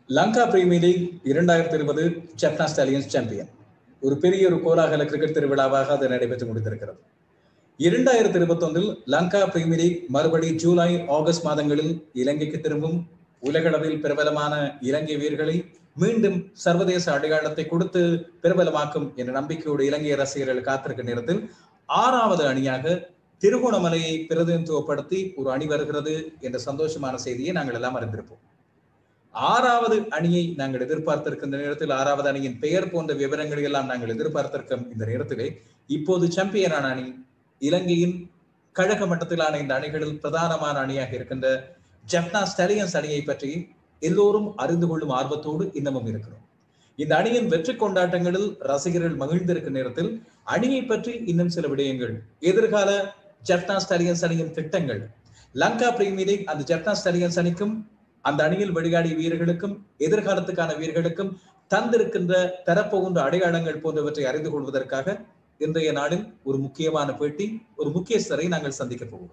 Lanka premier league 2020 Jaffna stallions champion. ஒரு பெரிய கோலாகல cricket திருவிழாவாக அது நடைபெற்று முடிந்திருக்கிறது. 2021 லங்கா பிரீமியர் லீக் மறுபடி ஜூலை ஆகஸ்ட் மாதங்களில் இலங்கைக்கு திரும்பும். உலகளவில் பிரபலமான இலங்கை வீரர்களை மீண்டும் சர்வதேச அடையாளத்தை கொடுத்து பிரபலமாக்கும் என்ற நம்பிக்கையோடு இலங்கை ரசிகர்கள் காத்திருக்கும் நேரத்தில் 6வது அணியாக திருகோணமலையை பிரதிநிதித்துவப்படுத்தி ஒரு அணி வருகிறது என்ற சந்தோஷமான செய்தியை நாங்கள் எல்லாம் அறிந்திருப்போம். 6வது அணியை நாங்கள் எதிர்பார்த்திருக்கின்ற நேரத்தில் 6வது அணியின் பெயர் போன்ற விவரங்களை எல்லாம் நாங்கள் எதிர்பார்த்திருக்கும் இந்த நேரத்திலே இப்போது சாம்பியனான அணி இலங்கையின் கழக மட்டத்திலான இந்த அணிகளில் பிரதானமான அணியாக இருக்கின்ற ஜெப்னா ஸ்டாலியன்ஸ் அணியை பற்றி எல்லோரும் அறிந்து கொள்ளும் ஆர்வத்தோடு இன்னமும் இருக்கிறோம். இந்த அணியின் வெற்றி கொண்டாட்டங்களில் ரசிகர்கள் மகிழ்ந்திருக்கும் நேரத்தில் அணியை பற்றி இன்னும் சில விடயங்கள், எதிர்கால ஜெப்னா ஸ்டாலியன்ஸ் அணியின் திட்டங்கள், லங்கா பிரீமியர் லீக் அந்த ஜெப்னா ஸ்டாலியன்ஸ் அணிக்கும் அந்த அணியில் வெளியாடிய வீரர்களுக்கும் எதிர்காலத்துக்கான வீரர்களுக்கும் தந்திருக்கின்ற தரப்போகின்ற அடையாளங்கள் போன்றவற்றை அறிந்து கொள்வதற்காக இன்றைய நாளில் ஒரு முக்கியமான பேட்டி, ஒரு முக்கியஸ்தரை நாங்கள் சந்திக்க போகிறோம்.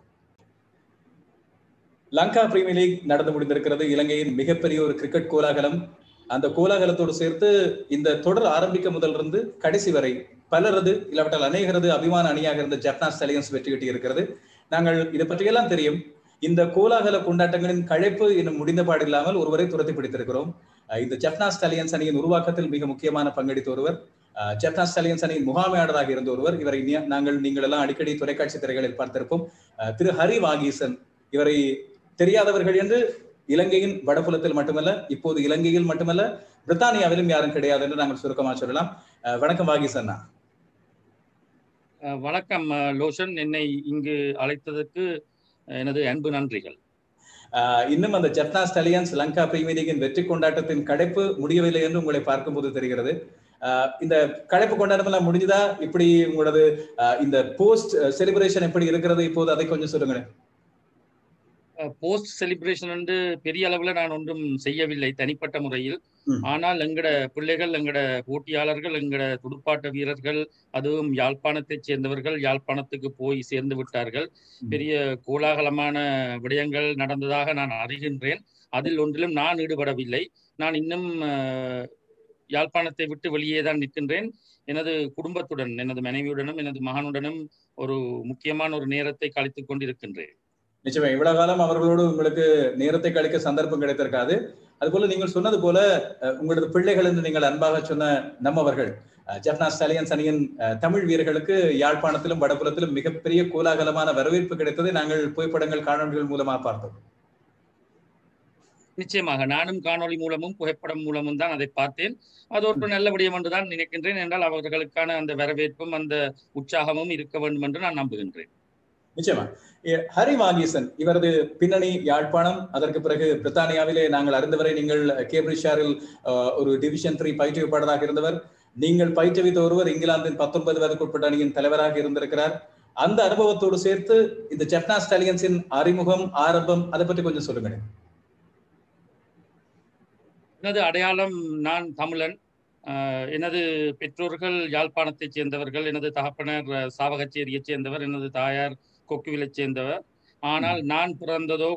லங்கா பிரீமியர் லீக் நடந்து முடிந்திருக்கிறது. இலங்கையின் மிகப்பெரிய ஒரு கிரிக்கெட் கோலாகலம். அந்த கோலாகலத்தோடு சேர்த்து இந்த தொடர் ஆரம்பிக்க முதலிருந்து கடைசி வரை பலரது இல்லாவிட்டால் அநேகரது அபிமான அணியாக இருந்த ஜெப்னா ஸ்டாலியன்ஸ் வெற்றி கிட்டி இருக்கிறது. நாங்கள் இதை பற்றியெல்லாம் தெரியும். இந்த கோலாகல கொண்டாட்டங்களின் கழைப்பு இன்னும் முடிந்த பாடில்லாமல் ஒருவரை துரத்தி பிடித்திருக்கிறோம். இந்த ஜெப்னா ஸ்டாலியன்ஸ் அணியின் உருவாக்கத்தில் மிக முக்கியமான பங்கெடுத்த ஒருவர், ஜெப்னா ஸ்டாலியன்ஸ் அணியின் முகாமையாளராக இருந்த ஒருவர். இவரை நீங்கள் எல்லாம் அடிக்கடி தொலைக்காட்சி திரைகளில் பார்த்திருப்போம். திரு ஹரி வாகீசன். இவரை தெரியாதவர்கள் என்று இலங்கையின் வடபுலத்தில் மட்டுமல்ல, இப்போது இலங்கையில் மட்டுமல்ல, பிரித்தானியாவிலும் யாரும் கிடையாது என்று நாங்கள் சுருக்கமாக சொல்லலாம். வணக்கம் வாகீசன். வணக்கம் லோஷன், என்னை இங்கு அழைத்ததற்கு எனது அன்பு நன்றிகள். இன்னும் அந்த ஜெப்னா ஸ்டாலியன்ஸ் லங்கா பிரீமியர் லீகின் வெற்றி கொண்டாட்டத்தின் கடைப்பு முடியவில்லை என்று உங்களை பார்க்கும்போது தெரிகிறது. இந்த கடைப்பு கொண்டாட்டம் எல்லாம் முடிஞ்சுதா? இப்படி உங்களது இந்த போஸ்ட் செலிப்ரேஷன் எப்படி இருக்கிறது இப்போது, அதை கொஞ்சம் சொல்லுங்க. போஸ்ட் செலிப்ரேஷன் என்று பெரிய அளவுல நான் ஒன்றும் செய்யவில்லை தனிப்பட்ட முறையில். ஆனால் எங்கட பிள்ளைகள், எங்கட போட்டியாளர்கள், எங்கட துடுப்பாட்ட வீரர்கள், அதுவும் யாழ்ப்பாணத்தை சேர்ந்தவர்கள் யாழ்ப்பாணத்துக்கு போய் சேர்ந்து விட்டார்கள். பெரிய கோலாகலமான விடயங்கள் நடந்ததாக நான் அறிகின்றேன். அதில் ஒன்றிலும் நான் ஈடுபடவில்லை. நான் இன்னும் யாழ்ப்பாணத்தை விட்டு வெளியே தான் நிற்கின்றேன். எனது குடும்பத்துடன், எனது மனைவியுடனும் எனது மகனுடனும் ஒரு முக்கியமான ஒரு நேரத்தை கழித்துக் கொண்டிருக்கின்றேன். நிச்சயமா இவ்வளவு காலம் அவர்களோடு உங்களுக்கு நேரத்தை கழிக்க சந்தர்ப்பம் கிடைத்திருக்காது. அதுபோல நீங்கள் சொன்னது போல உங்களது பிள்ளைகள் என்று நீங்கள் அன்பாக சொன்ன நம்மவர்கள் ஜெப்னா ஸ்டாலியன்ஸ் அணியின் தமிழ் வீரர்களுக்கு யாழ்ப்பாணத்திலும் வடபுலத்திலும் மிகப்பெரிய கோலாகலமான வரவேற்பு கிடைத்ததை நாங்கள் புகைப்படங்கள், காணொலிகள் மூலமாக பார்த்தோம். நிச்சயமாக நானும் காணொலி மூலமும் புகைப்படம் மூலமும் தான் அதை பார்த்தேன். அது ஒரு நல்ல விடயம் என்றுதான் நினைக்கின்றேன். என்றால் அவர்களுக்கான அந்த வரவேற்பும் அந்த உற்சாகமும் இருக்க வேண்டும் என்று நான் நம்புகின்றேன். நிச்சயமா. ஹரி வாகீசன், இவரது பின்னணி யாழ்ப்பாணம், அதற்கு பிறகு பிரித்தானியாவிலே நாங்கள் அறிந்தவரை நீங்கள் கேம்பிரிட்ஜ்ஷாரில் ஒரு டிவிஷன் 3 பயிற்றுவிப்பாளராக இருந்தவர். நீங்கள் பயிற்றுவித்த ஒருவர் இங்கிலாந்தின் 19 வயதுக்குட்பட்ட அணியின் தலைவராக இருந்திருக்கிறார். அந்த அனுபவத்தோடு சேர்த்து இந்த ஜெப்னா ஸ்டாலியன்ஸின் அறிமுகம், ஆரம்பம், அதை பற்றி கொஞ்சம் சொல்லுங்க. எனது அடையாளம், நான் தமிழன். எனது பெற்றோர்கள் யாழ்ப்பாணத்தைச் சேர்ந்தவர்கள். எனது தகப்பனர் சாவகச்சேரியைச் சேர்ந்தவர். எனது தாயார் கொக்குவிலைச் சேர்ந்தவர். ஆனால் நான் பிறந்ததோ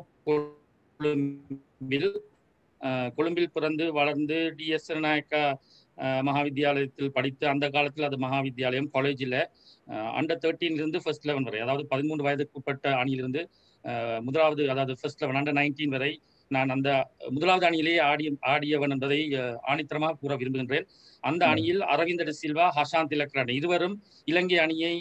கொழும்பில் பிறந்து வளர்ந்து DS நாயக்கா மகாவித்யாலயத்தில் படித்து, அந்த காலத்தில் அது மகாவித்யாலயம், காலேஜில் அண்டர் 13 இருந்து ஃபர்ஸ்ட் 11 வரை, அதாவது 13 வயதுக்குட்பட்ட அணியிலிருந்து முதலாவது, அதாவது ஃபர்ஸ்ட் 11 அண்டர் 19 வரை நான் அந்த முதலாவது அணியிலேயே ஆடியவன் என்பதை ஆணித்தரமாக கூற விரும்புகின்றேன். அந்த அணியில் அரவிந்த டி சில்வா, ஹஷாந்த் திலக்ரன் இருவரும் இலங்கை அணியை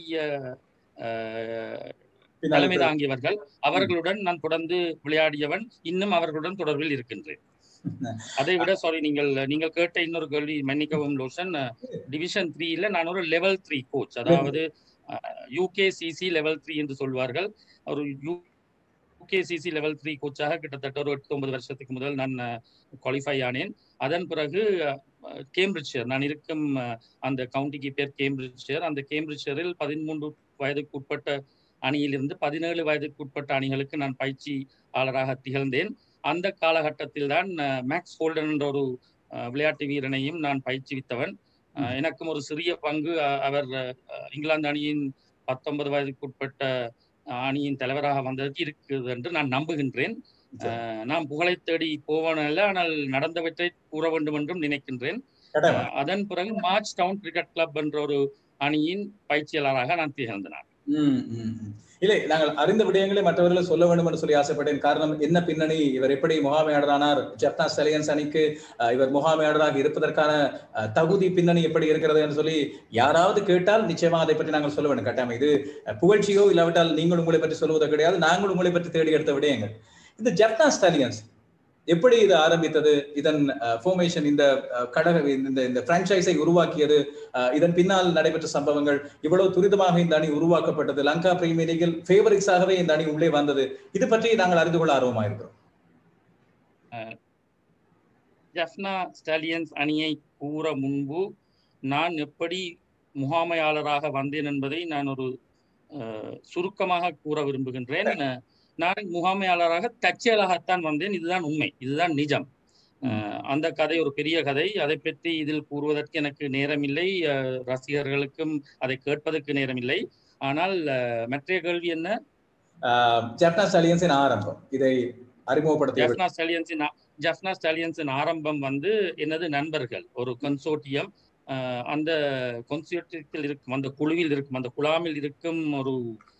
தலைமை தாங்கியவர்கள். அவர்களுடன் நான் தொடர்ந்து விளையாடியவன். இன்னும் அவர்களுடன் தொடர்பில் இருக்கின்றேன். அதை விட நீங்கள் கேட்ட இன்னொரு கேள்வி, மன்னிக்கவும் லோஷன், டிவிஷன் 3ல நான் ஒரு லெவல் 3 கோச், அதாவது UKCC லெவல் 3 என்று சொல்வார்கள். ஒரு UKCC லெவல் 3 கோச்சாக கிட்டத்தட்ட ஒரு 8-9 வருஷத்துக்கு முதல் நான் குவாலிஃபை ஆனேன். அதன் பிறகு கேம்பிரிட்ஜ்ஷயர், நான் இருக்கும் அந்த கவுண்டிக்கு பேர் கேம்பிரிட்ஜ்ஷயர். அந்த கேம்பிரிட்ஜ்ஷயரில் 13 வயதுக்குட்பட்ட அணியிலிருந்து 17 வயதுக்குட்பட்ட அணிகளுக்கு நான் பயிற்சியாளராக திகழ்ந்தேன். அந்த காலகட்டத்தில் தான் மேக்ஸ் ஹோல்டன் என்ற ஒரு விளையாட்டு வீரனையும் நான் பயிற்சிவித்தவன். எனக்கும் ஒரு சிறிய பங்கு அவர் இங்கிலாந்து அணியின் 19 வயதுக்குட்பட்ட அணியின் தலைவராக வந்ததற்கு இருக்குது என்று நான் நம்புகின்றேன். நாம் புகழை தேடி போவனல்ல, ஆனால் நடந்தவற்றை கூற வேண்டும் என்றும் நினைக்கின்றேன். அதன் பிறகு மார்ச் டவுன் கிரிக்கெட் கிளப் என்ற ஒரு அணியின் பயிற்சியாளராக நான் திகழ்ந்தேன். இல்லை, நாங்கள் அறிந்த விடயங்களை மற்றவர்களை சொல்ல வேண்டும் என்று சொல்லி ஆசைப்பட்டேன். காரணம் என்ன பின்னணி, இவர் எப்படி முகாமையாளரானார், ஜெஃப்னா ஸ்டாலியன்ஸ் அணிக்கு இவர் முகாமையாளராக இருப்பதற்கான தகுதி பின்னணி எப்படி இருக்கிறது என்று சொல்லி யாராவது கேட்டால் நிச்சயமாக அதை பற்றி நாங்கள் சொல்ல வேண்டும். கட்டாயம் இது புகழ்ச்சியோ இல்லாவிட்டால் நீங்கள் உங்களை பற்றி சொல்வதோ கிடையாது, நாங்கள் உங்களை பற்றி தேடி எடுத்த விடயங்கள். இந்த ஜெஃப்னா ஸ்டாலியன்ஸ் எப்படி இது ஆரம்பித்தது, இதன் ஃபார்மேஷன், இந்த கடக இந்த பிரான்ச்சைஸை உருவாக்கியது, இதன் பின்னால் நடைபெற்ற சம்பவங்கள், இவ்வளவு துரிதமாக இந்த அணி உருவாக்கப்பட்டது, லங்கா பிரீமியர் லீகில் ஃபேவரிட்ஸாகவே இந்த அணி உள்ளே வந்தது, இது பற்றி நாங்கள் அறிந்து கொள்ள ஆர்வமாக இருக்கிறோம். ஜெஃப்னா ஸ்டாலியன்ஸ் அணியை கூற முன்பு நான் எப்படி முகாமையாளராக வந்தேன் என்பதை நான் ஒரு சுருக்கமாக கூற விரும்புகின்றேன். நான் முகாமையாளராக தற்செயலாகத்தான் வந்தேன். இதுதான் உண்மை, இதுதான் நிஜம். அந்த கதை ஒரு பெரிய கதை. அதை பற்றி இதில் கூறுவதற்கு எனக்கு நேரமில்லை, ரசிகர்களுக்கும் அதை கேட்பதற்கு நேரமில்லை. ஆனால் மற்ற கேள்வி என்ன? ஜெஃப்னா ஸ்டாலியன்ஸின் ஆரம்பம், இதை அறிமுகப்படுத்த ஜெஃப்னா ஸ்டாலியன்ஸின் ஆரம்பம் வந்து எனது நண்பர்கள் ஒரு கன்சோர்டியம், அந்த கன்சோர்டியத்தில் இருக்கும், அந்த குழுவில் இருக்கும், அந்த குழாமில் இருக்கும் ஒரு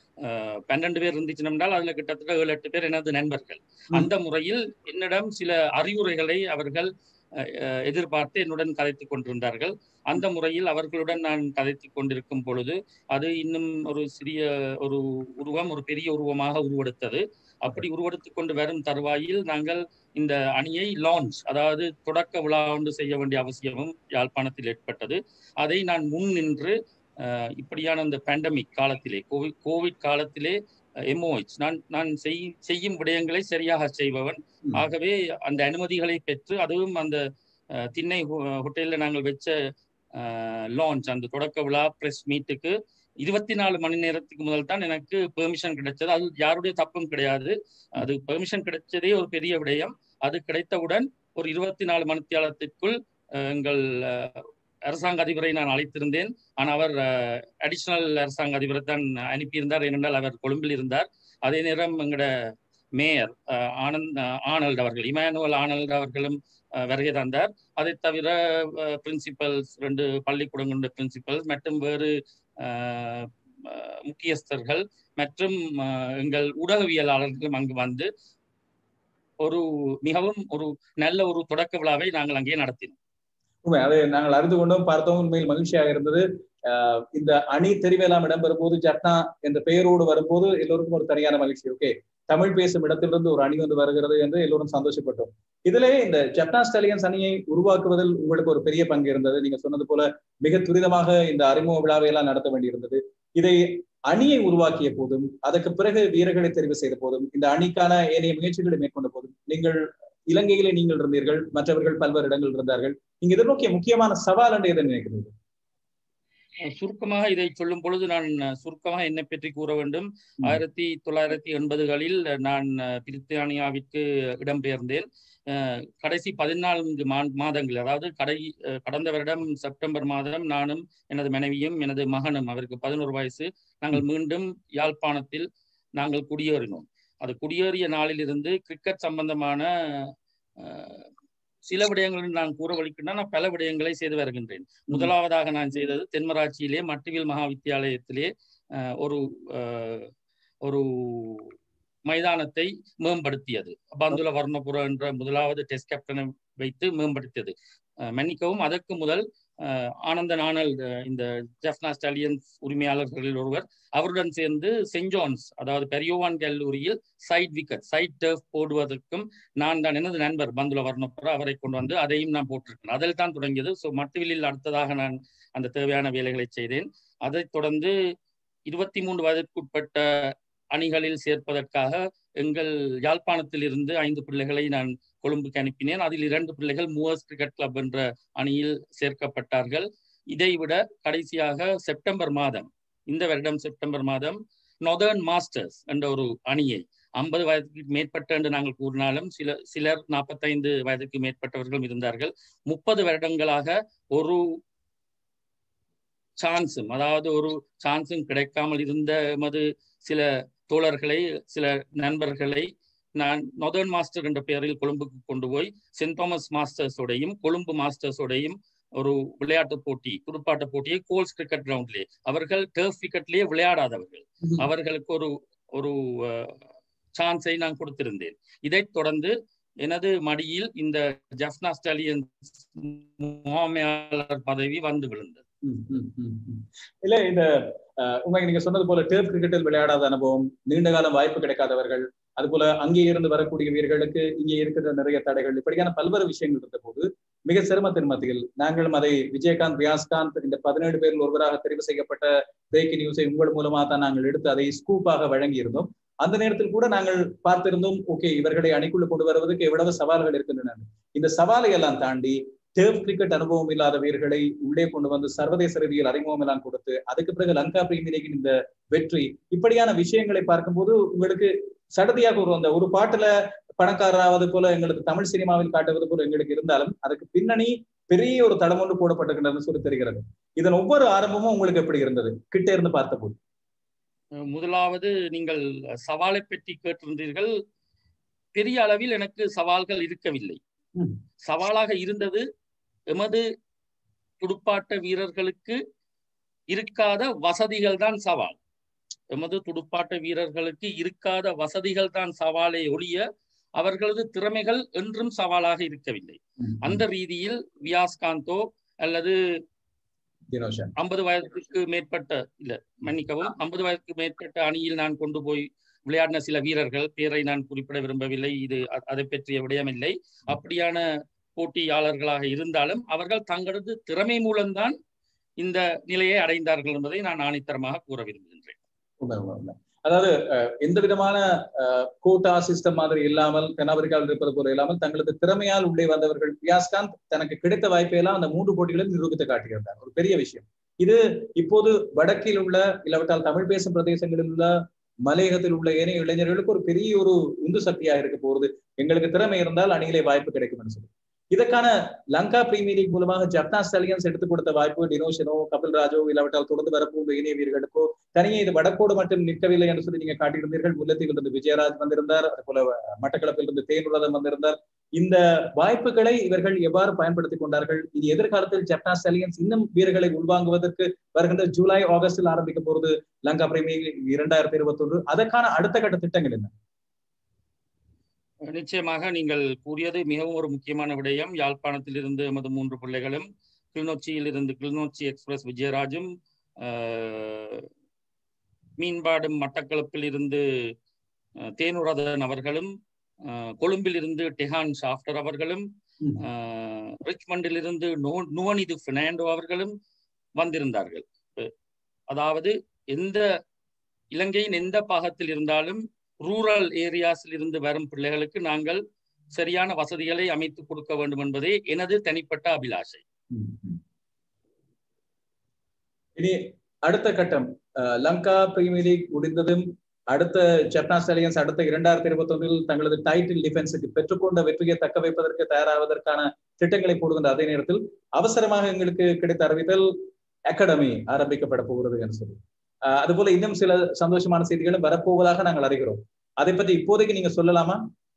12 பேர் இருந்துச்சுனால் அதுல கிட்டத்தட்ட 7-8 பேர் எனது நண்பர்கள். அந்த முறையில் என்னிடம் சில அறிவுரைகளை அவர்கள் எதிர்பார்த்து என்னுடன் கதைத்துக் கொண்டிருந்தார்கள். அந்த முறையில் அவர்களுடன் நான் கதைத்துக் கொண்டிருக்கும் பொழுது அது இன்னும் ஒரு சிறிய ஒரு உருவம், ஒரு பெரிய உருவமாக உருவெடுத்தது. அப்படி உருவெடுத்துக் கொண்டு வரும் தருவாயில் நாங்கள் இந்த அணியை லான்ச், அதாவது தொடக்க விழா ஒன்று செய்ய வேண்டிய அவசியமும் யாழ்ப்பாணத்தில் ஏற்பட்டது. அதை நான் முன் நின்று இப்படியான அந்த பேண்டமிக் காலத்திலே, கோவிட் காலத்திலே MOH நான் செய்யும் விடயங்களை சரியாக செய்பவன். ஆகவே அந்த அனுமதிகளை பெற்று, அதுவும் அந்த திண்ணை ஹோட்டலில் நாங்கள் வச்ச லான்ச், அந்த தொடக்க விழா பிரஸ் மீட்டுக்கு 24 மணி நேரத்துக்கு முதல் தான் எனக்கு பெர்மிஷன் கிடைச்சது. அது யாருடைய தப்பும் கிடையாது. அது பெர்மிஷன் கிடைச்சதே ஒரு பெரிய விடயம். அது கிடைத்தவுடன் ஒரு 24 மணித்தியாலத்திற்குள் எங்கள் அரசாங்க அதிபரை நான் அழைத்திருந்தேன். ஆனால் அவர் அடிஷனல் அரசாங்க அதிபரை தான் அனுப்பியிருந்தார், ஏனென்றால் அவர் கொழும்பில் இருந்தார். அதே நேரம் எங்களோட மேயர் ஆனல்ட் அவர்கள், இமானுவல் ஆனல்ட் அவர்களும் வருகை தந்தார். அதை தவிர பிரின்சிபல்ஸ், 2 பள்ளிக்கூடம் கொண்ட பிரின்சிபல்ஸ் மற்றும் வேறு முக்கியஸ்தர்கள் மற்றும் எங்கள் ஊடகவியலாளர்களும் அங்கு வந்து ஒரு மிகவும் ஒரு நல்ல ஒரு தொடக்க விழாவை நாங்கள் அங்கே நடத்தினோம். அதை நாங்கள் அறிந்து கொண்டும் பார்த்தோம். உண்மையில் மகிழ்ச்சியாக இருந்தது. இந்த அணி தெரிவெல்லாம் இடம்பெறும் போது, ஜெஃப்னா என்ற பெயரோடு வரும்போது எல்லோருக்கும் ஒரு தனியான மகிழ்ச்சி. ஓகே, தமிழ் பேசும் இடத்திலிருந்து ஒரு அணி வந்து வருகிறது என்று எல்லோரும் சந்தோஷப்பட்டோம். இதிலே இந்த ஜெஃப்னா ஸ்டாலியன்ஸ் அணியை உருவாக்குவதில் உங்களுக்கு ஒரு பெரிய பங்கு இருந்தது. நீங்க சொன்னது போல மிக துரிதமாக இந்த அறிமுக விழாவை எல்லாம் நடத்த வேண்டியிருந்தது. இதை அணியை உருவாக்கிய போதும், அதற்கு பிறகு வீரர்களை தெரிவு செய்த போதும், இந்த அணிக்கான ஏனைய முயற்சிகளை மேற்கொண்ட போதும், நீங்கள் இலங்கையிலே நீங்கள் இருந்தீர்கள், மற்றவர்கள் பல்வேறு இடங்கள் இருந்தார்கள். நீங்க எதிர்நோக்கிய முக்கியமான சவால் என்று எதை நினைக்கிறீர்கள்? சுருக்கமாக இதை சொல்லும் பொழுது நான் சுருக்கமாக என்னை பற்றி கூற வேண்டும். 1980களில் நான் பிரித்தானியாவிற்கு இடம்பெயர்ந்தேன். கடைசி 14 மாதங்கள், அதாவது கடந்த வருடம் செப்டம்பர் மாதம் நானும் எனது மனைவியும் எனது மகனும், அவருக்கு 11 வயசு, நாங்கள் மீண்டும் யாழ்ப்பாணத்தில் நாங்கள் குடியேறினோம். அது குடியேறிய நாளிலிருந்து கிரிக்கெட் சம்பந்தமான சில விடயங்கள் நான் கூற வலிக்கின்றன. நான் பல விடயங்களை செய்து வருகின்றேன். முதலாவதாக நான் செய்தது தென்மராட்சியிலே மட்டிவில் மகாவித்தியாலயத்திலே ஒரு மைதானத்தை மேம்படுத்தியது. பந்துல வர்ணபுர என்ற முதலாவது டெஸ்ட் கேப்டனை வைத்து மேம்படுத்தியது. மன்னிக்கவும், அதற்கு முதல் ஆனந்தன் ஆனல்ட், இந்த ஜெஃப்னா ஸ்டாலியன்ஸ் உரிமையாளர்களில் ஒருவர், அவருடன் சேர்ந்து சென்ட் ஜான்ஸ், அதாவது பெரியோவான் கல்லூரியில் சைட் டர்ஃப் போடுவதற்கும் நான் தான் எனது நண்பர் பந்துல வர்ணபுர அவரை கொண்டு வந்து அதையும் நான் போட்டிருக்கேன். அதில் தான் தொடங்கியது. ஸோ மட்டுவிலில் அடுத்ததாக நான் அந்த தேவையான வேலைகளை செய்தேன். அதைத் தொடர்ந்து 23 வயதிற்குட்பட்ட அணிகளில் சேர்ப்பதற்காக எங்கள் யாழ்ப்பாணத்தில் இருந்து 5 பிள்ளைகளை நான் கொழும்புக்கு அனுப்பினேன். அதில் 2 பிள்ளைகள் மூவர்ஸ் கிரிக்கெட் கிளப் என்ற அணியில் சேர்க்கப்பட்டார்கள். இதைவிட கடைசியாக செப்டம்பர் மாதம், இந்த வருடம் செப்டம்பர் மாதம், நொதர்ன் மாஸ்டர்ஸ் என்ற ஒரு அணியை 50 வயதுக்கு மேற்பட்ட என்று நாங்கள் கூறினாலும் சிலர் 45 வயதுக்கு மேற்பட்டவர்களும் இருந்தார்கள். 30 வருடங்களாக ஒரு சான்ஸும் கிடைக்காமல் இருந்த எமது சில தோழர்களை, சில நண்பர்களை நான் நொதர்ன் மாஸ்டர் என்ற பெயரில் கொழும்புக்கு கொண்டு போய் சென்ட் தாமஸ் மாஸ்டர்ஸோடையும் கொழும்பு மாஸ்டர்ஸோடையும் ஒரு விளையாட்டு போட்டி, துடுப்பாட்ட போட்டியை கோல்ஸ் கிரிக்கெட் கிரவுண்ட்லேயே, அவர்கள் டர்ஃப் கிரிக்கெட்லேயே விளையாடாதவர்கள், அவர்களுக்கு ஒரு ஒரு சான்ஸை நான் கொடுத்திருந்தேன். இதைத் தொடர்ந்து எனது மடியில் இந்த ஜஃப்னா ஸ்டாலியன்ஸ் முகாமையாளர் பதவி வந்து விழுந்தது. இல்ல, இந்த நீங்க சொன்னது போல டர்ஃப் கிரிக்கெட்டில் விளையாடாத அனுபவம், நீண்ட காலம் வாய்ப்பு கிடைக்காதவர்கள், அது போல அங்கே இருந்து வரக்கூடிய வீரர்களுக்கு இங்கே இருக்கிற நிறைய தடைகள், இப்படியான பல்வேறு விஷயங்கள் இருந்த போது மிக சிரமத்தின் மத்தியில் நாங்களும் அதை விஜயகாந்த், ரியாஸ்காந்த் இந்த 17 பேரில் ஒருவராக தெரிவு செய்யப்பட்ட பிரேக்கிங் நியூஸை உங்கள் மூலமா தான் நாங்கள் எடுத்து அதை ஸ்கூப்பாக வழங்கி இருந்தோம். அந்த நேரத்தில் கூட நாங்கள் பார்த்திருந்தோம், ஓகே, இவர்களை அணிக்குள்ள கொண்டு வருவதற்கு எவ்வளவு சவால்கள் இருக்கின்றன. இந்த சவாலை எல்லாம் தாண்டி டர்ஃப் கிரிக்கெட் அனுபவம் இல்லாத வீரர்களை உள்ளே கொண்டு வந்து சர்வதேச ரீதியில் அறிமுகம் எல்லாம் கொடுத்து அதுக்கு பிறகு லங்கா பிரீமியர் லீகின் இந்த வெற்றி, இப்படியான விஷயங்களை பார்க்கும்போது உங்களுக்கு சடதியாக ஒரு பாட்டுல பணக்காரராவது போல எங்களுக்கு தமிழ் சினிமாவில் காட்டுவது போல எங்களுக்கு இருந்தாலும் அதுக்கு பின்னணி பெரிய ஒரு தடம் ஒன்று போடப்பட்டிருக்கின்றது சொல்லி தெரிகிறது. இதன் ஒவ்வொரு ஆரம்பமும் உங்களுக்கு எப்படி இருந்தது கிட்ட இருந்து பார்த்த போது? முதலாவது நீங்கள் சவாலை பற்றி கேட்டிருந்தீர்கள். பெரிய அளவில் எனக்கு சவால்கள் இருக்கவில்லை. சவாலாக இருந்தது எமது துடுப்பாட்ட வீரர்களுக்கு இருக்காத வசதிகள் தான் சவால். எமது துடுப்பாட்ட வீரர்களுக்கு இருக்காத வசதிகள் தான் சவாலை ஒழிய அவர்களது திறமைகள் என்றும் சவாலாக இருக்கவில்லை. அந்த ரீதியில் வியாஸ்காந்தோ அல்லது 50 வயதுக்கு மேற்பட்ட 50 வயதுக்கு மேற்பட்ட அணியில் நான் கொண்டு போய் விளையாடின சில வீரர்கள் பேரை நான் குறிப்பிட விரும்பவில்லை, இது அதை பற்றிய விடயமில்லை. அப்படியான போட்டியாளர்களாக இருந்தாலும் அவர்கள் தங்களது திறமை மூலம்தான் இந்த நிலையை அடைந்தார்கள் என்பதை நான் ஆணித்தரமாக கூற விரும்புகின்றேன். அதாவது எந்த விதமான கோட்டா சிஸ்டம் மாதிரி இல்லாமல், தென்னாப்பிரிக்காவில் இருப்பது போல இல்லாமல் தங்களது திறமையால் உள்ளே வந்தவர்கள். வியாஸ்காந்த் தனக்கு கிடைத்த வாய்ப்பையெல்லாம் அந்த 3 போட்டிகளில் நிரூபித்து காட்டுகிறார். ஒரு பெரிய விஷயம் இது. இப்போது வடக்கில் உள்ள இல்லாவிட்டால் தமிழ் பேசும் பிரதேசங்களில் உள்ள மலையகத்தில் உள்ள ஏனைய இளைஞர்களுக்கு ஒரு பெரிய ஒரு உந்து சக்தியாக இருக்க போறது. எங்களுக்கு திறமை இருந்தால் அணியிலே வாய்ப்பு கிடைக்கும் என்று சொல்லி இதற்கான லங்கா பிரீமியர் லீக் மூலமாக ஜப்னா ஸ்டாலியன்ஸ் எடுத்துக் கொடுத்த வாய்ப்பு டினோஷனோ, கபில் ராஜோ இல்லாவிட்டால் தொடர்ந்து வரப்போன்ற இணைய வீரர்களுக்கோ தனியே இது வடக்கோடு மட்டும் நிற்கவில்லை என்று சொல்லி நீங்க காட்டியிருந்தீர்கள். முல்லத்தில் இருந்து விஜயராஜ் வந்திருந்தார், அது போல மட்டக்களப்பில் இருந்து தேனுரதன் வந்திருந்தார். இந்த வாய்ப்புகளை இவர்கள் எவ்வாறு பயன்படுத்திக் கொண்டார்கள்? இது எதிர்காலத்தில் ஜப்னா ஸ்டாலியன்ஸ் இன்னும் வீரர்களை உள்வாங்குவதற்கு வருகின்ற ஜூலை ஆகஸ்டில் ஆரம்பிக்க போறது லங்கா பிரீமியர் லீக் 2021. அதற்கான அடுத்த கட்ட திட்டங்கள் என்ன? நிச்சயமாக நீங்கள் கூறியது மிகவும் ஒரு முக்கியமான விடயம். யாழ்ப்பாணத்தில் இருந்து எமது 3 பிள்ளைகளும், கிளிநொச்சியில் இருந்து கிளிநொச்சி எக்ஸ்பிரஸ் விஜயராஜும், மீன்பாடும் மட்டக்களப்பில் இருந்து தேனுரதன் அவர்களும், கொழும்பில் இருந்து டெஹான் ஷாஃப்டர் அவர்களும், ரிச்மண்டில் இருந்து நுவனிது பெர்னாண்டோ அவர்களும் வந்திருந்தார்கள். அதாவது இலங்கையின் எந்த பாகத்தில் இருந்தாலும் ரூரல் ஏரியாஸில் இருந்து வரும் பிள்ளைகளுக்கு நாங்கள் சரியான வசதிகளை அமைத்து கொடுக்க வேண்டும் என்பதே எனது தனிப்பட்ட அபிலாஷை. இனி அடுத்த கட்டம் லங்கா பிரீமியர் லீக் முடிந்ததும் அடுத்த ஜப்னா ஸ்டாலியன்ஸ் அடுத்த 2021 தங்களது டைட்டில் டிஃபென்ஸுக்கு பெற்றுக்கொண்ட வெற்றியை தக்க வைப்பதற்கு தயாராவதற்கான திட்டங்களை போடுகின்ற அதே நேரத்தில் அவசரமாக எங்களுக்கு கிடைத்த அறிவித்தல் அகாடமி ஆரம்பிக்கப்பட போகிறது என்று சொல்லி, அதுபோல இன்னும் சில சந்தோஷமான செய்திகளும் வரப்போவதாக நாங்கள் அறிகிறோம். அதை பற்றி இப்போதைக்கு நீங்க சொல்லலாமா?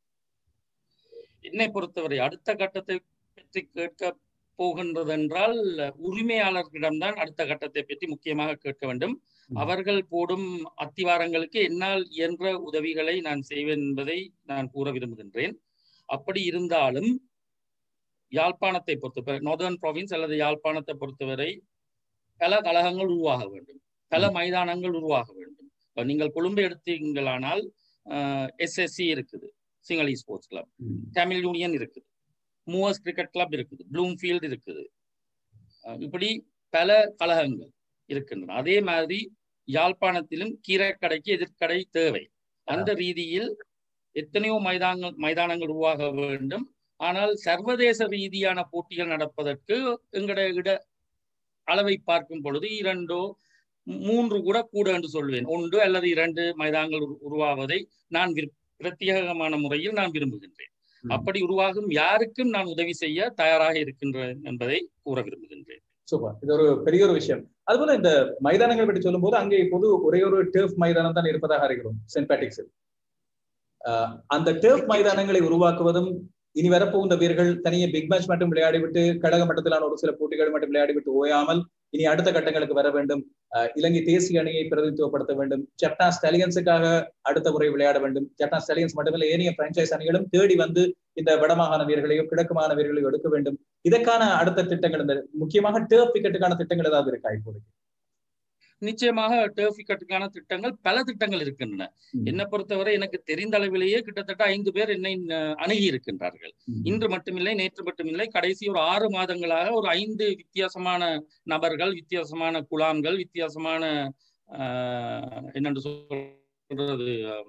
என்னை பொறுத்தவரை அடுத்த கட்டத்தை பற்றி கேட்க போகின்றது என்றால் உரிமையாளர்களிடம்தான் அடுத்த கட்டத்தை பற்றி முக்கியமாக கேட்க வேண்டும். அவர்கள் போடும் அத்திவாரங்களுக்கு என்னால் இயன்ற உதவிகளை நான் செய்வேன் என்பதை நான் கூற விரும்புகின்றேன். அப்படி இருந்தாலும் யாழ்ப்பாணத்தை பொறுத்தவரை, நார்தர்ன் ப்ராவின்ஸ் அல்லது யாழ்ப்பாணத்தை பொறுத்தவரை பல கழகங்கள் உருவாக வேண்டும், பல மைதானங்கள் உருவாக வேண்டும். நீங்கள் கொழும்பை எடுத்தீங்களானால் SSC இருக்குது, சிங்களி ஸ்போர்ட்ஸ் கிளப், தமிழ் யூனியன் இருக்குது, மூவர்ஸ் கிரிக்கெட் கிளப் இருக்குது, ப்ளூம்ஃபீல்டு இருக்குது, இப்படி பல கழகங்கள் இருக்கின்றன. அதே மாதிரி யாழ்ப்பாணத்திலும் கீரைக்கடைக்கு எதிர்கடை தேவை. அந்த ரீதியில் எத்தனையோ மைதானங்கள் உருவாக வேண்டும். ஆனால் சர்வதேச ரீதியான போட்டிகள் நடப்பதற்கு எங்களுடைய அளவை பார்க்கும் பொழுது 2 3 கூட என்று சொல்வேன். 1 அல்லது 2 மைதானங்கள் உருவாவதை நான் பிரத்யேகமான முறையில் நான் விரும்புகின்றேன். அப்படி உருவாகும் யாருக்கும் நான் உதவி செய்ய தயாராக இருக்கின்றேன் என்பதை கூற விரும்புகின்றேன். சூப்பர், இது ஒரு பெரிய ஒரு விஷயம். அதுபோல இந்த மைதானங்கள் பற்றி சொல்லும் போது அங்கே இப்போது ஒரே ஒரு டர்ஃப் மைதானம் தான் இருப்பதாக அறிகிறோம், சென்ட் பேட்ரிக்ஸில். அந்த டர்ஃப் மைதானங்களை உருவாக்குவதும் இனி வரப்போகின்ற வீரர்கள் தனியே பிக் மேட்ச் மட்டும் விளையாடிவிட்டு கழக மட்டத்திலான ஒரு சில போட்டிகள் மட்டும் விளையாடிவிட்டு ஓயாமல் இனி அடுத்த கட்டங்களுக்கு வர வேண்டும். இலங்கை தேசிய அணியை பிரதிநிதித்துவப்படுத்த வேண்டும். ஜெப்னா ஸ்டாலியன்ஸுக்காக அடுத்த முறை விளையாட வேண்டும். ஜெப்னா ஸ்டாலியன்ஸ் மட்டுமல்ல, ஏனைய பிரான்சைஸ் அணிகளும் தேடி வந்து இந்த வடமாகாண வீரர்களையோ கிழக்கு மாகாண வீரர்களையோ எடுக்க வேண்டும். இதற்கான அடுத்த திட்டங்கள், இந்த முக்கியமாக டர்ஃப் விக்கெட்டுக்கான திட்டங்கள் ஏதாவது இருக்கா இப்போதைக்கு? நிச்சயமாக டர்ஃப் விக்கெட்டுக்கான திட்டங்கள், பல திட்டங்கள் இருக்கின்றன. என்னை பொறுத்தவரை எனக்கு தெரிந்த அளவிலேயே கிட்டத்தட்ட 5 பேர் என்னை அணுகி இருக்கின்றார்கள். இன்று மட்டுமில்லை, நேற்று மட்டுமில்லை, கடைசி ஒரு 6 மாதங்களாக ஒரு 5 வித்தியாசமான நபர்கள், வித்தியாசமான குழாம்கள், வித்தியாசமான என்னென்று சொல்றது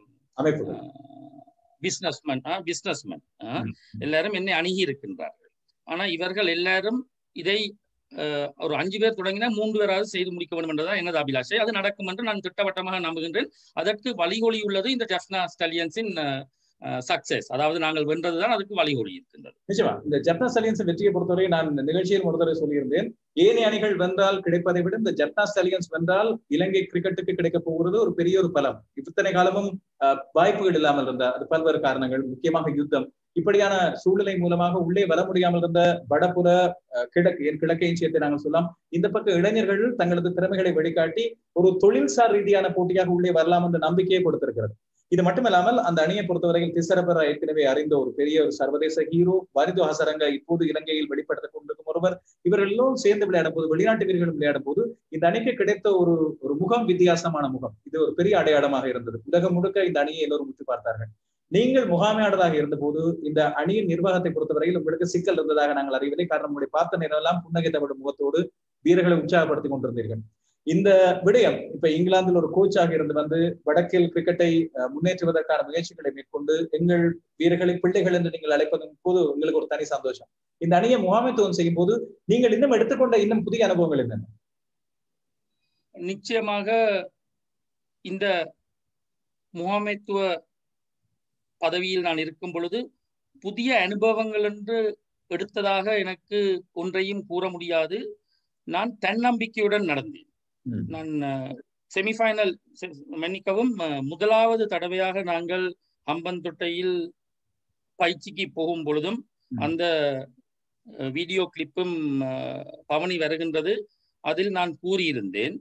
பிசினஸ்மேன் எல்லாரும் என்னை அணுகி இருக்கின்றார்கள். ஆனா இவர்கள் எல்லாரும் இதை ஒரு 5 பேர் தொடங்கினா 3 பேராவது செய்து முடிக்க வேண்டும் என்றுதான் எனது அபிலாஷை. அது நடக்கும் என்று நான் திட்டவட்டமாக நம்புகின்றேன். அதற்கு வழிகொலி உள்ளது இந்த ஜெப்னா ஸ்டாலியன்ஸின் சக்சஸ். அதாவது நாங்கள் வென்றதுதான் அதுக்கு வழிகொலி இருக்கின்றது. நிச்சயமா இந்த ஜெப்னா ஸ்டாலியன்ஸ் வெற்றியை பொறுத்தவரை நான் நிகழ்ச்சியில் ஒரு தடவை சொல்லியிருந்தேன், ஏனைய அணிகள் வென்றால் கிடைப்பதை விட இந்த ஜெப்னா ஸ்டாலியன்ஸ் வென்றால் இலங்கை கிரிக்கெட்டுக்கு கிடைக்க போகிறது ஒரு பெரிய ஒரு பலம். இத்தனை காலமும் வாய்ப்புகள் இல்லாமல் இருந்த அது பல்வேறு காரணங்கள், முக்கியமாக யுத்தம், இப்படியான சூழ்நிலை மூலமாக உள்ளே வர முடியாமல் இருந்த வடபுற கிழக்கையும் சேர்த்து நாங்கள் சொல்லலாம். இந்த பக்க இளைஞர்கள் தங்களது திறமைகளை வெளிக்காட்டி ஒரு தொழில்சார் ரீதியான போட்டியாக உள்ளே வரலாம் என்ற நம்பிக்கையை கொடுத்திருக்கிறது. இது மட்டுமல்லாமல் அந்த அணியை பொறுத்தவரையில் திசரபர ஏற்கனவே அறிந்த ஒரு பெரிய ஒரு சர்வதேச ஹீரோ வரிது ஹசரங்க இப்போது இலங்கையில் வெளிப்படுத்திக் கொண்டிருக்கும் ஒருவர். இவர்கள் எல்லோரும் சேர்ந்து விளையாடும் போது, வெளிநாட்டு வீரர்களும் விளையாடும் போது இந்த அணிக்கு கிடைத்த ஒரு முகம், வித்தியாசமான முகம். இது ஒரு பெரிய அடையாளமாக இருந்தது. உலகம் முழுக்க இந்த அணியை எல்லோரும் உற்று பார்த்தார்கள். நீங்கள் முகாமையாளராக இருந்த போது இந்த அணியின் நிர்வாகத்தை பொறுத்தவரையில் உங்களுக்கு சிக்கல் இருந்ததாக நாங்கள் அறிவதை. காரணம், உங்களுடைய பார்த்த நேரம் எல்லாம் புன்னகை தமிழ் முகத்தோடு வீரர்களை உற்சாகப்படுத்திக் கொண்டிருந்தீர்கள். இந்த விடயம் இப்ப இங்கிலாந்தில் ஒரு கோச்சாக இருந்து வந்து வடக்கில் கிரிக்கெட்டை முன்னேற்றுவதற்கான முயற்சிகளை மேற்கொண்டு எங்கள் வீரர்களை பிள்ளைகள் என்று நீங்கள் அழைப்பதும் போது உங்களுக்கு ஒரு தனி சந்தோஷம். இந்த அணியை முகாமைத்துவம் செய்யும் போது நீங்கள் இன்னும் எடுத்துக்கொண்ட இன்னும் புதிய அனுபவங்கள் என்னென்ன? நிச்சயமாக இந்த முகாமைத்துவ பதவியில் நான் இருக்கும் பொழுது புதிய அனுபவங்கள் என்று எடுத்ததாக எனக்கு ஒன்றையும் கூற முடியாது. நான் தன்னம்பிக்கையுடன் நடந்தேன். நான் செமிஃபைனல் மன்னிக்கவும் முதலாவது தடவையாக நாங்கள் ஹம்பந்தொட்டையில் பயிற்சிக்கு போகும் பொழுதும் அந்த வீடியோ கிளிப்பும் பவனி வருகின்றது. அதில் நான் கூறியிருந்தேன்,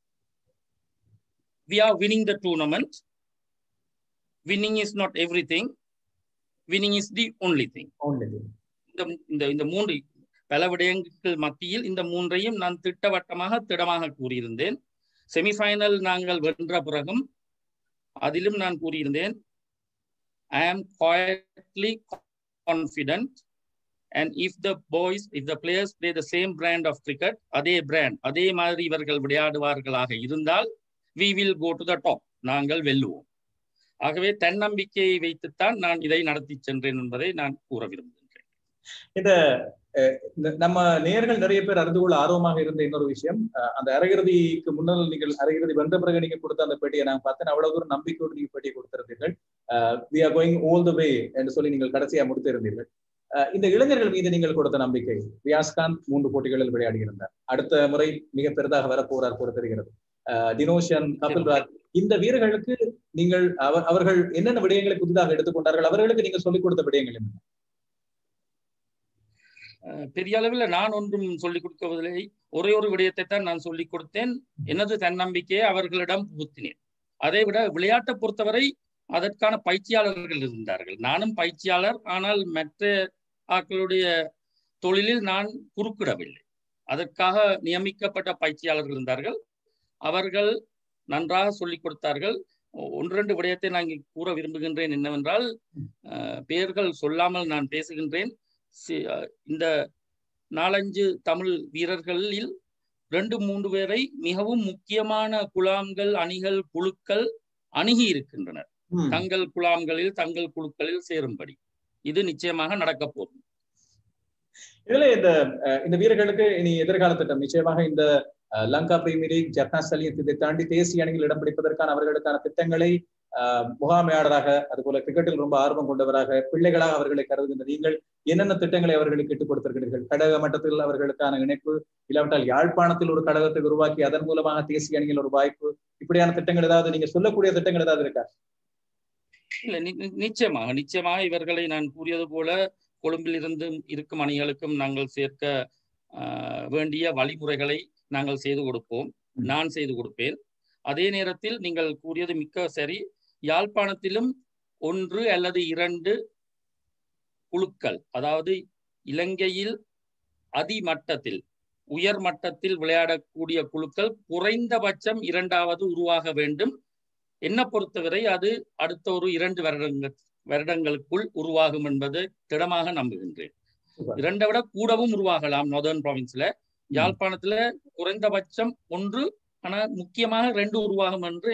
we are winning the tournament. Winning is not everything. Winning is the only thing. இந்த 3 பல விடயங்கள் மத்தியில் இந்த 3ஐயும் நான் திடமாக கூறியிருந்தேன். செமிஃபைனல் நாங்கள் வென்ற பிறகும் அதிலும் நான் கூறியிருந்தேன், I am quietly confident and if the players play the same brand of cricket, அதே மாதிரி இவர்கள் விளையாடுவார்களாக இருந்தால் we will go to the top. நாங்கள் வெல்லுவோம். ஆகவே தன்னம்பிக்கையை வைத்துத்தான் நான் இதை நடத்தி சென்றேன் என்பதை நான் கூற விரும்புகின்றேன். இந்த நம்ம நேயர்கள் நிறைய பேர் அறிந்து கொள்ள ஆர்வமாக இருந்த இன்னொரு விஷயம், அந்த அரையிறுதிக்கு முன்னால் நீங்கள் அரையிறுதி வென்ற பிறகு நீங்க கொடுத்த அந்த பேட்டியை நான் பார்த்தேன். அவ்வளவு தூரம் நம்பிக்கையோடு நீங்க பேட்டியை கொடுத்திருந்தீர்கள். we are going all the way என்று சொல்லி நீங்கள் கடைசியா முடித்திருந்தீர்கள். இந்த இளைஞர்கள் மீது நீங்கள் கொடுத்த நம்பிக்கை. ரியாஸ்காந்த் 3 போட்டிகளில் விளையாடி இருந்தார். அடுத்த முறை மிக பெரிதாக வரப்போறார் போல தெரிகிறது. தினோஷன், கபில்ராஜ், இந்த வீரர்களுக்கு நீங்கள் அவர்கள் என்னென்ன விடயங்களை புதிதாக எடுத்துக்கொண்டார்கள்? அவர்களுக்கு நீங்கள் சொல்லிக் கொடுத்த விடயங்கள் என்ன? பெரிய அளவில் நான் ஒன்றும் சொல்லிக் கொடுக்கவில்லை. ஒரே ஒரு விடயத்தை தான் நான் சொல்லிக் கொடுத்தேன். எனது தன்னம்பிக்கையை அவர்களிடம் புகுத்தினேன். அதை விட விளையாட்டை பொறுத்தவரை அதற்கான பயிற்சியாளர்கள் இருந்தார்கள். நானும் பயிற்சியாளர், ஆனால் மற்ற ஆட்களுடைய தொழிலில் நான் குறுக்கிடவில்லை. அதற்காக நியமிக்கப்பட்ட பயிற்சியாளர்கள் இருந்தார்கள். அவர்கள் நன்றாக சொல்லிக் கொடுத்தார்கள். 1-2 விடயத்தை நான் இங்கே கூற விரும்புகின்றேன். என்னவென்றால், பெயர்கள் சொல்லாமல் நான் பேசுகின்றேன். இந்த 4-5 தமிழ் வீரர்களில் 2-3 பேரை மிகவும் முக்கியமான குழாம்கள், அணிகள், குழுக்கள் அணுகி இருக்கின்றனர். தங்கள் குழாம்களில், தங்கள் குழுக்களில் சேரும்படி. இது நிச்சயமாக நடக்க போகும். இதுல இந்த வீரர்களுக்கு இனி எதிர்கால திட்டம் நிச்சயமாக இந்த Lanka premier League, Jaffna Stallions, இதை தாண்டி தேசிய அணியில் இடம் பிடிப்பதற்கான அவர்களுக்கான திட்டங்களை முகாமையாளராக, அதுபோல கிரிக்கெட்டில் ரொம்ப ஆர்வம் கொண்டவராக, பிள்ளைகளாக அவர்களை கருதுகின்ற நீங்கள் என்னென்ன திட்டங்களை அவர்களுக்கு இட்டுக் கொடுத்திருக்கிறீர்கள்? கடக மட்டத்தில் அவர்களுக்கான இணைப்பு, இல்லாவிட்டால் யாழ்ப்பாணத்தில் ஒரு கடகத்தை உருவாக்கி அதன் மூலமாக தேசிய அணியில் ஒரு வாய்ப்பு, இப்படியான திட்டங்கள் ஏதாவது நீங்க சொல்லக்கூடிய திட்டங்கள் ஏதாவது இருக்கா? இல்ல நிச்சயமாக இவர்களை நான் கூறியது போல கொழும்பில் இருந்து இருக்கும் அணிகளுக்கும் நாங்கள் சேர்க்க வேண்டிய வழிமுறைகளை நாங்கள் செய்து கொடுப்போம். நான் செய்து கொடுப்பேன். அதே நேரத்தில் நீங்கள் கூறியது மிக்க சரி. யாழ்ப்பாணத்திலும் 1 அல்லது 2 குழுக்கள், அதாவது இலங்கையில் அதிமட்டத்தில் உயர் மட்டத்தில் விளையாடக்கூடிய குழுக்கள் குறைந்தபட்சம் 2வது உருவாக வேண்டும். என்ன பொறுத்தவரை அது அடுத்த ஒரு 2 வருடங்களுக்குள் உருவாகும் என்பது திடமாக நம்புகின்றேன். 2 விட கூடவும் உருவாகலாம். நார்தர்ன் ப்ராவின்ஸ்ல, யாழ்ப்பாணத்துல குறைந்தபட்சம் 1, ஆனால் முக்கியமாக 2 உருவாகும் என்று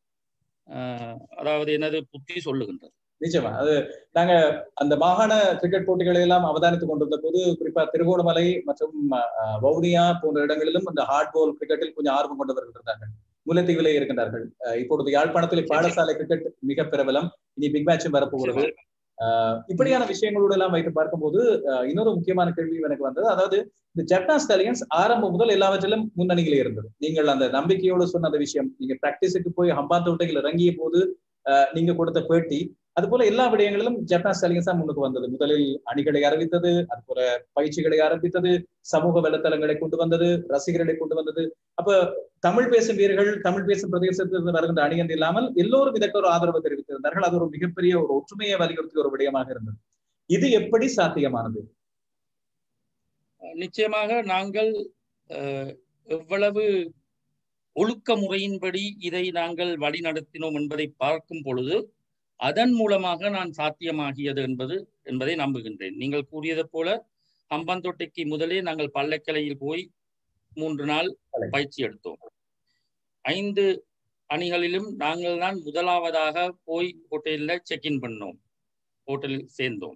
எனது புத்தி சொல்லுகின்றது. நிச்சயமா அது நாங்க அந்த மாகாண கிரிக்கெட் போட்டிகளை எல்லாம் அவதானித்துக் கொண்டிருந்த போது, குறிப்பா திருகோணமலை மற்றும் வவுனியா போன்ற இடங்களிலும் இந்த ஹார்ட் பால் கிரிக்கெட்டில் கொஞ்சம் ஆர்வம் கொண்டவர்கள் இருந்தார்கள். முல்லைத்தீவிலே இருக்கின்றார்கள். இப்பொழுது யாழ்ப்பாணத்தில் பாடசாலை கிரிக்கெட் மிக பிரபலம். இனி பிக் மேட்சும் வரப்போகிறது. இப்படியான விஷயங்களோடு எல்லாம் வைத்து பார்க்கும்போது இன்னொரு முக்கியமான கேள்வி எனக்கு வந்தது. அதாவது இந்த ஜெப்னா ஸ்டாலியன்ஸ் ஆரம்பம் முதல் எல்லாவற்றிலும் முன்னணியிலே இருந்தது. நீங்கள் அந்த நம்பிக்கையோடு சொன்ன அந்த விஷயம், நீங்க பிராக்டிஸுக்கு போய் ஹம்பாந்தோட்டையில் இறங்கிய போது நீங்க கொடுத்த பேட்டி, அது போல எல்லா விடயங்களிலும் ஜெப்னா ஸ்டாலியன்ஸ் தான் முன்னுக்கு வந்தது. முதலில் அணிகளை அறிவித்தது, அது போல பயிற்சிகளை ஆரம்பித்தது, சமூக வலைத்தளங்களை கொண்டு வந்தது, ரசிகர்களை கொண்டு வந்தது. அப்ப தமிழ் பேசும் வீரர்கள், தமிழ் பேசும் பிரதேசத்திலிருந்து வருகின்ற அணி என்று இல்லாமல் எல்லோரும் இதற்கு ஒரு ஆதரவு தெரிவித்திருந்தார்கள். அது ஒரு மிகப்பெரிய ஒரு ஒற்றுமையை வலியுறுத்திய ஒரு விடயமாக இருந்தது. இது எப்படி சாத்தியமானது? நிச்சயமாக நாங்கள் எவ்வளவு ஒழுக்க முறையின்படி இதை நாங்கள் வழி நடத்தினோம் என்பதை பார்க்கும் பொழுது அதன் மூலமாக நான் சாத்தியமாகியது என்பதை நம்புகின்றேன். நீங்கள் கூறியது போல ஹம்பாந்தோட்டைக்கு முதலே நாங்கள் பள்ளக்கலையில் போய் 3 நாள் பயிற்சி எடுத்தோம். 5 அணிகளிலும் நாங்கள் தான் முதலாவதாக போய் ஹோட்டலில் செக்இன் பண்ணோம், ஹோட்டலில் சேர்ந்தோம்.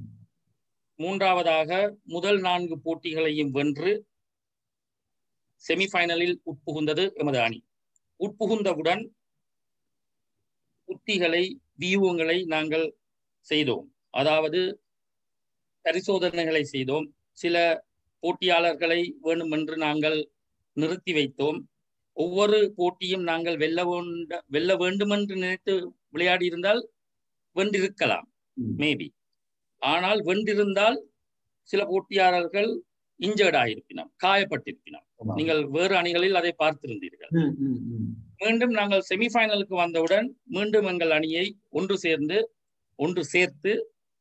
3வதாக முதல் 4 போட்டிகளையும் வென்று செமிஃபைனலில் உட்புகுந்தது எமது அணி. உட்புகுந்தவுடன் உத்திகளை, வியூகங்களை நாங்கள் செய்தோம். அதாவது பரிசோதனைகளை செய்தோம். சில போட்டியாளர்களை வேண்டுமென்று நாங்கள் நிறுத்தி வைத்தோம். ஒவ்வொரு போட்டியும் நாங்கள் வெல்ல வேண்டுமென்று நினைத்து விளையாடி இருந்தால் வென்றிருக்கலாம் மேபி. ஆனால் வென்றிருந்தால் சில போட்டியாளர்கள் இன்ஜர்ட் ஆகியிருப்பினோம், காயப்பட்டிருப்பினோம். நீங்கள் வேறு அணிகளில் அதை பார்த்திருந்தீர்கள். மீண்டும் நாங்கள் செமிஃபைனலுக்கு வந்தவுடன் மீண்டும் எங்கள் அணியை ஒன்று சேர்த்து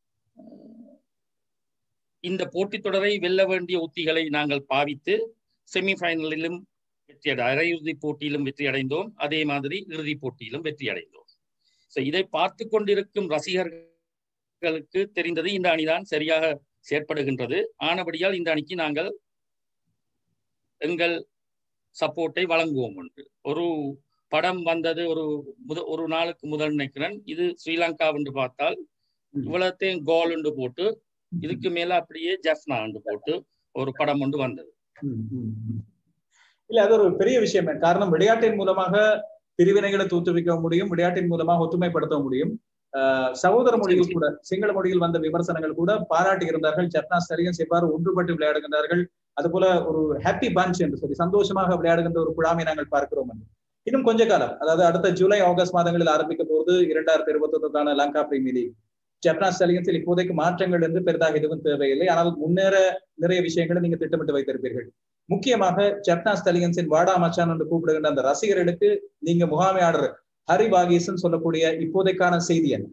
இந்த போட்டித் தொடரை வெல்ல வேண்டிய உத்திகளை நாங்கள் பாவித்து செமிஃபைனலிலும் அரையிறுதி போட்டியிலும் வெற்றி அடைந்தோம். அதே மாதிரி இறுதிப் போட்டியிலும் வெற்றி அடைந்தோம். இதை பார்த்து கொண்டிருக்கும் ரசிகர்களுக்கு தெரிந்தது இந்த அணிதான் சரியாக செயற்படுகின்றது. ஆனபடியால் இந்த அணிக்கு நாங்கள் எங்கள் சப்போர்ட்டை வழங்குவோம் என்று ஒரு படம் வந்தது. ஒரு நாளுக்கு முதல் நினைக்கிறேன். இது ஸ்ரீலங்கா என்று பார்த்தால் இவ்வளத்தையும் கோல் என்று போட்டு, இதுக்கு மேல அப்படியே ஜெஃப்னா என்று போட்டு ஒரு படம் ஒன்று வந்தது. இல்ல, அது ஒரு பெரிய விஷயம். காரணம், விளையாட்டின் மூலமாக பிரிவினைகளை தூத்துவிக்க முடியும், விளையாட்டின் மூலமாக ஒற்றுமைப்படுத்த முடியும். சகோதர மொழியில் கூட, சிங்கள மொழியில் வந்த விமர்சனங்கள் கூட பாராட்டி இருந்தார்கள். ஜெப்னா ஸ்டாலியன்ஸ் எவ்வாறு ஒன்றுபட்டு விளையாடுகின்றார்கள், அது போல ஒரு ஹாப்பி பஞ்ச் என்று சொல்லி சந்தோஷமாக விளையாடுகின்ற ஒரு குழாமை நாங்கள் பார்க்கிறோம். இன்னும் கொஞ்ச காலம், அதாவது அடுத்த ஜூலை ஆகஸ்ட் மாதங்களில் ஆரம்பிக்க போது 2021 லங்கா பிரீமியர் லீக். ஜெப்னா ஸ்டாலியன்ஸில் இப்போதைக்கு மாற்றங்கள் என்று பெரிதாக எதுவும் தேவையில்லை. ஆனால் முன்னேற நிறைய விஷயங்களை நீங்க திட்டமிட்டு வைத்திருப்பீர்கள். முக்கியமாக ஜெப்னா ஸ்டாலியன்ஸின் வாடா மச்சான் என்று கூப்பிடுகின்ற அந்த ரசிகர்களுக்கு நீங்க முகாமையாளர் ஹரி வாகீசன் சொல்லக்கூடிய இப்போதைக்கான செய்தி என்ன?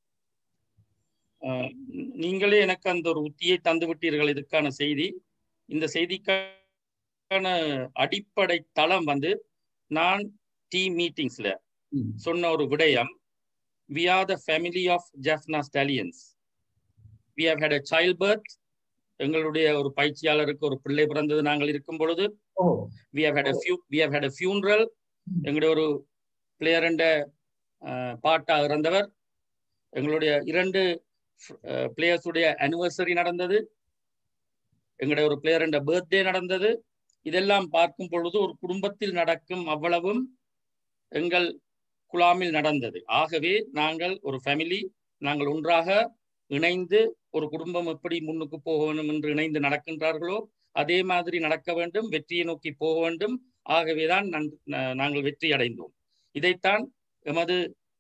நீங்களே எனக்கு அந்த ஒரு உத்தியை தந்து விட்டீர்கள். இதுக்கான செய்தி, இந்த செய்திக்கான அடிப்படை தளம் நான் டீம் மீட்டிங்ஸ்ல சொன்ன ஒரு விடயம், we are the family of Jaffna Stallions. We have had a childbirth. எங்களுடைய ஒரு பயிற்சியாளருக்கு ஒரு பிள்ளை பிறந்தது நாங்கள் இருக்கும் பொழுது. we have had a funeral. எங்களுடைய ஒரு பிளேயர் என்ற பாட்டா இறந்தவர். எங்களுடைய 2 பிளேயர்ஸ் உடைய அனிவர்சரி நடந்தது. எங்களுடைய ஒரு பிளேயர் என்ற பர்த்டே நடந்தது. இதெல்லாம் பார்க்கும் பொழுது ஒரு குடும்பத்தில் நடக்கும் அவ்வளவும் எங்கள் குழாமில் நடந்தது. ஆகவே நாங்கள் ஒரு ஃபேமிலி, நாங்கள் ஒன்றாக இணைந்து ஒரு குடும்பம் எப்படி முன்னுக்கு போக வேண்டும் என்று இணைந்து நடக்கின்றார்களோ அதே மாதிரி நடக்க வேண்டும், வெற்றியை நோக்கி போக வேண்டும். ஆகவேதான் நாங்கள் வெற்றி அடைந்தோம். இதைத்தான் எமது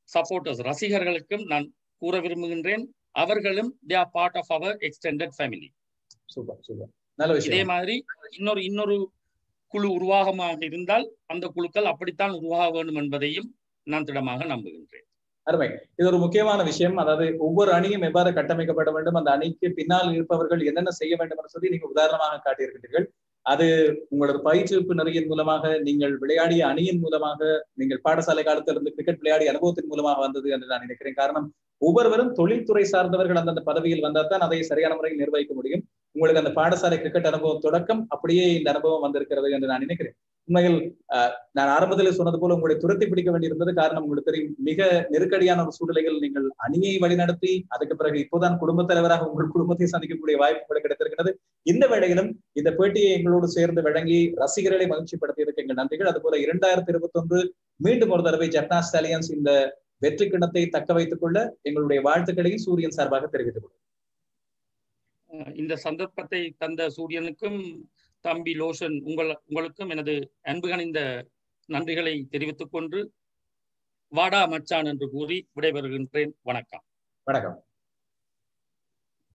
சப்போர்ட்டர்ஸ் ரசிகர்களுக்கும் நான் கூற விரும்புகின்றேன். அவர்களும் they are part of our extended family. Super super, நல்ல விஷயம். இதே மாதிரி இன்னொரு குழு உருவாகமாக இருந்தால் அந்த குழுக்கள் அப்படித்தான் உருவாக வேண்டும் என்பதையும் நான் திடமாக நம்புகின்றேன். அருமை. இது ஒரு முக்கியமான விஷயம். அதாவது ஒவ்வொரு அணியும் எவ்வாறு கட்டமைக்கப்பட வேண்டும், அந்த அணிக்கு பின்னால் இருப்பவர்கள் என்னென்ன செய்ய வேண்டும் என்று சொல்லி நீங்க உதாரணமாக காட்டியிருக்கிறீர்கள். அது உங்களோட பயிற்சிப்பு நிறையின் மூலமாக, நீங்கள் விளையாடிய அணியின் மூலமாக, நீங்கள் பாடசாலை காலத்திலிருந்து கிரிக்கெட் விளையாடிய அனுபவத்தின் மூலமாக வந்தது என்று நான் நினைக்கிறேன். காரணம், ஒவ்வொருவரும் தொழில்துறை சார்ந்தவர்கள் அந்தந்த பதவியில் வந்தால் தான் அதை சரியான முறையில் நிர்வகிக்க முடியும். உங்களுக்கு அந்த பாடசாலை கிரிக்கெட் அனுபவம் தொடக்கம் அப்படியே இந்த அனுபவம் வந்திருக்கிறது என்று நான் நினைக்கிறேன். உண்மையில் நான் ஆரம்பத்தில் சொன்னது போல உங்களை துரத்தி பிடிக்க வேண்டியிருந்தது. காரணம், உங்களுக்கு தெரியும், மிக நெருக்கடியான ஒரு சூழ்நிலைகள் நீங்கள் அணியை வழிநடத்தி அதுக்கு பிறகு இப்போதான் குடும்பத் தலைவராக உங்கள் குடும்பத்தை சந்திக்கக்கூடிய வாய்ப்பு உங்களுக்கு கிடைத்திருக்கிறது. இந்த வேளையிலும் இந்த பேட்டியை எங்களோடு சேர்ந்து வழங்கி ரசிகர்களை மகிழ்ச்சிப்படுத்தியதற்கு எங்கள் நன்றிகள். அதுபோல 2021 மீண்டும் ஒரு தடவை ஜப்னா ஸ்டாலியன்ஸ் இந்த வெற்றி கிண்ணத்தை தக்க வைத்துக் கொள்ள எங்களுடைய வாழ்த்துக்களையும் சூரியன் சார்பாக தெரிவித்துக் கொள்ளும். இந்த சந்தர்ப்பத்தை தந்த சூரியனுக்கும் தம்பி லோஷன் உங்களுக்கும் எனது அன்பு கனிந்த நன்றிகளை தெரிவித்துக் கொண்டு வாடா மச்சான் என்று கூறி விடைபெறுகின்றேன். வணக்கம். வணக்கம்.